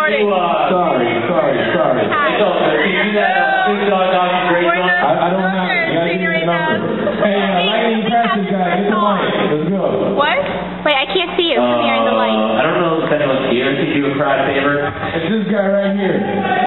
recording. Sorry. It's all good. Can you do that $6 great song? I don't have it. You gotta give me the number. Hey, lightning passes, guys. Get the mic. Let's go. What? Wait, I can't see you. Come here in the light. I don't know if anyone's here. Could you do a crowd favor? It's this guy right here.